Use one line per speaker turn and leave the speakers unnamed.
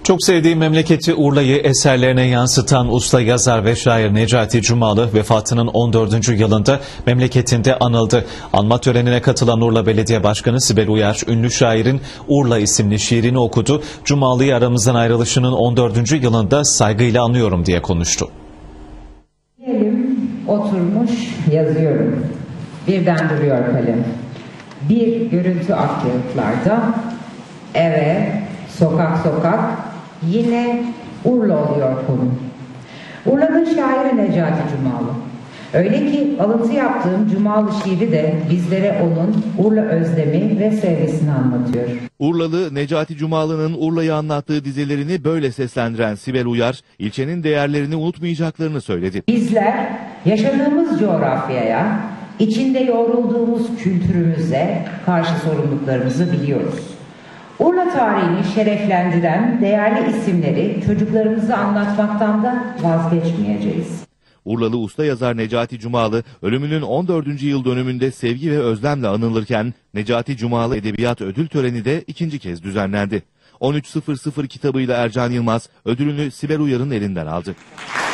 Çok sevdiği memleketi Urla'yı eserlerine yansıtan usta yazar ve şair Necati Cumalı vefatının 14. yılında memleketinde anıldı. Anma törenine katılan Urla Belediye Başkanı Sibel Uyar, ünlü şairin Urla isimli şiirini okudu. Cumalı'yı aramızdan ayrılışının 14. yılında saygıyla anıyorum diye konuştu.
Diyelim oturmuş yazıyorum. Birden duruyor kalem. Bir görüntü akyağıtlarda, eve, sokak sokak, yine Urla oluyor konu. Urla'nın şairi Necati Cumalı. Öyle ki alıntı yaptığım Cumalı şiiri de bizlere onun Urla özlemi ve sevgisini anlatıyor.
Urlalı Necati Cumalı'nın Urla'yı anlattığı dizelerini böyle seslendiren Sibel Uyar, ilçenin değerlerini unutmayacaklarını söyledi.
Bizler yaşadığımız coğrafyaya, içinde yoğrulduğumuz kültürümüze karşı sorumluluklarımızı biliyoruz. Urla tarihini şereflendiren değerli isimleri çocuklarımıza anlatmaktan da vazgeçmeyeceğiz.
Urlalı usta yazar Necati Cumalı, ölümünün 14. yıl dönümünde sevgi ve özlemle anılırken, Necati Cumalı Edebiyat Ödül Töreni de ikinci kez düzenlendi. 13.00 kitabıyla Ercan Yılmaz ödülünü Sibel Uyar'ın elinden aldı.